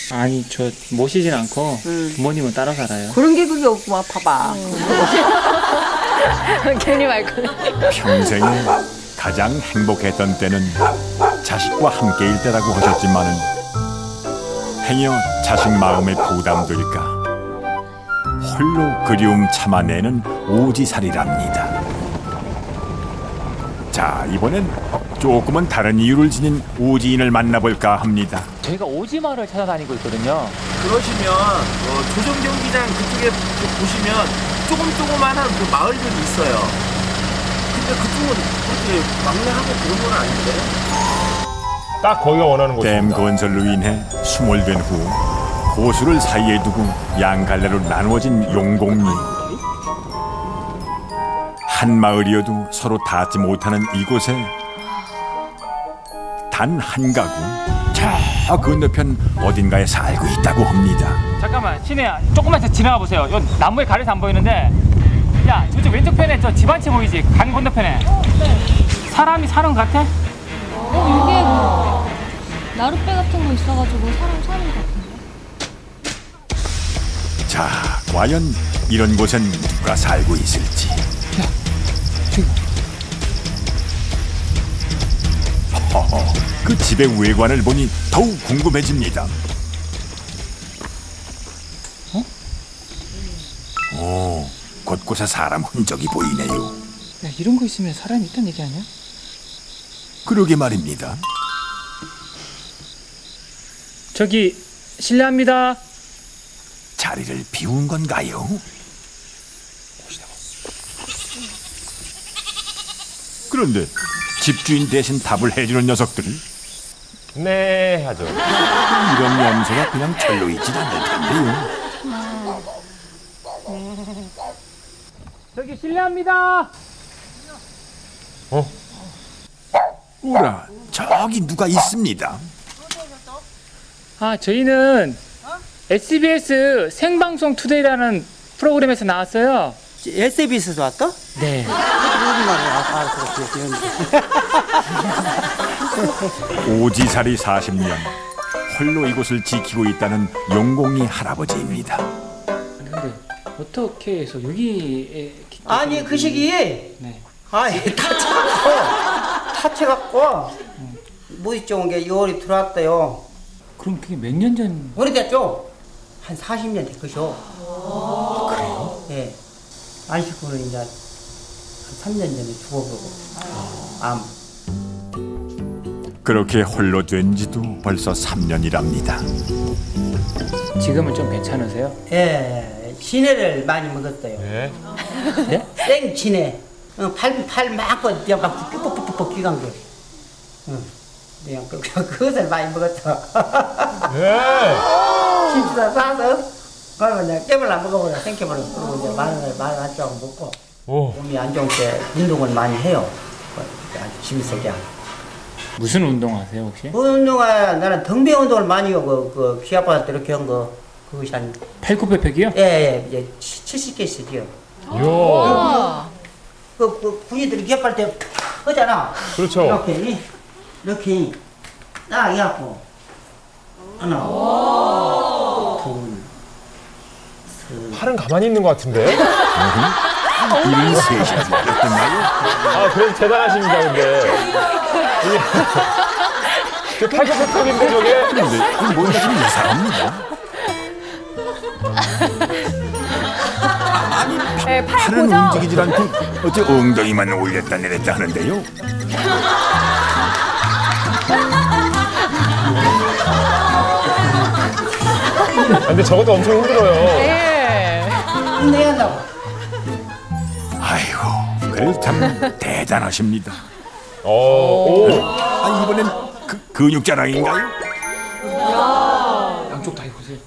아니 저 모시진 않고 부모님은 따로 살아요. 그런 게 그게 없구만 봐봐. 괜히 말고. 평생에 가장 행복했던 때는 자식과 함께일 때라고 하셨지만은 행여 자식 마음에 부담될까 홀로 그리움 참아내는 오지살이랍니다. 자, 이번엔 조금은 다른 이유를 지닌 오지인을 만나볼까 합니다. 저희가 오지마을 찾아다니고 있거든요. 그러시면 조정경기장 그쪽에 보시면 조그만한 그 마을들이 있어요. 근데 그쪽은 그렇게 막내하고 그런 건 아닌데. 딱 거기가 원하는 곳입니다. 댐 건설로 인해 수몰된 후 호수를 사이에 두고 양갈래로 나누어진 용곡리. 한 마을이어도 서로 닿지 못하는 이곳에 단 한 가구 저 건너편 어딘가에 살고 있다고 합니다. 잠깐만 신혜야 조금만 더 지나가 보세요. 요 나무에 가려서 안 보이는데 야 저쪽 왼쪽 편에 저 집 한 채 보이지? 강 건너편에. 네. 사람이 사는 것 같아? 이게 뭐 나룻배 같은 거 있어가지고 사람 사는 것 같은데. 자, 과연 이런 곳엔 누가 살고 있을지. 허허, 그 집의 외관을 보니 더욱 궁금해집니다. 오, 곳곳에 사람 흔적이 보이네요. 야 이런 거 있으면 사람이 있다는 얘기 아니야? 그러게 말입니다. 저기 실례합니다. 자리를 비운 건가요? 그런데 집주인 대신 답을 해주는 녀석들은 네 하죠. 이런 염소가 그냥 절로 있질 않을 텐데요. 저기 실례합니다. 오라, 저기 누가 있습니다. 아 저희는 SBS 생방송 투데이라는 프로그램에서 나왔어요. SBS에서 왔어? 네. 오지살이 40년 홀로 이곳을 지키고 있다는 용공이 할아버지입니다. 근데 어떻게 해서 여기에 아니 그 시기에 네. 아이 타쳐갖고 무지 좋은 게 2월이 들어왔대요. 그럼 그게 몇 년 전? 오래됐죠? 한 40년 될 것이오. 그래요? 예. 안식구는 이제 한 3년 전에 죽어보고 암. 그렇게 홀로 된 지도 벌써 3년이랍니다. 지금은 좀 괜찮으세요? 예, 진해를 많이 먹었어요. 네. 네? 생 진해. 팔 막고 막 삐뽀뽀뽀 귀간 거. 그냥 그것을 많이 먹었어. 네. 집사 사서 그러면 그냥 깨물 안 먹어보려 생깨물을 그러고 이제 마늘 안 좋아하고 먹고. 오. 몸이 안 좋은 때 운동을 많이 해요. 아주 재밌게 하고. 무슨 운동하세요 혹시? 운동화 나는 덩비 운동을 많이 해요. 그 귀아파 때 이렇게 한 거 그것이 한 팔굽혀펴기요? 예, 이제 70개 있어요. 요. 그 군인들이 귀아파 때 하잖아. 그렇죠. 이렇게 딱 해갖고 하나, 둘, 셋. 팔은 가만히 있는 것 같은데. 이런 셋이 어땠나요? 아 그래도 대단하십니다 근데. 그 팔굽혀펴기인데 저게. 근데 뭔가 좀 이상합니다. 네, 팔 팔은 고정. 움직이질 않고 어째 엉덩이만 올렸다 내렸다 하는데요. 근데 저것도 엄청 힘들어요. 네. 내야 한다고. 아이고, 그래도 참 대단하십니다. 오. 아, 이번엔 근육 자랑인가요? 양쪽 다 입으세요.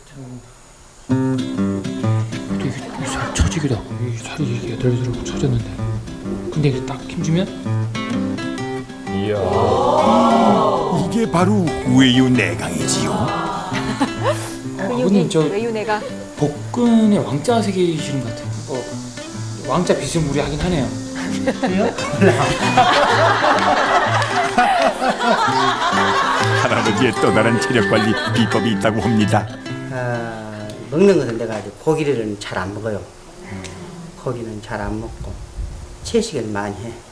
이게 살 처지기도 하고 이 살이 이게 들들하고 처졌는데 근데 이게 딱 힘주면 이야. 이게 바로 외유내강이지요. 아버님 저 외유내가. 복근에 왕자 새기시는 것 같아요. 왕자 비스무리하긴 하네요. 할아버지의 또 다른 체력 관리 비법이 있다고 합니다. 먹는 것은 내가 이제 고기를 잘 안 먹어요. 고기는 잘 안 먹고 채식을 많이 해.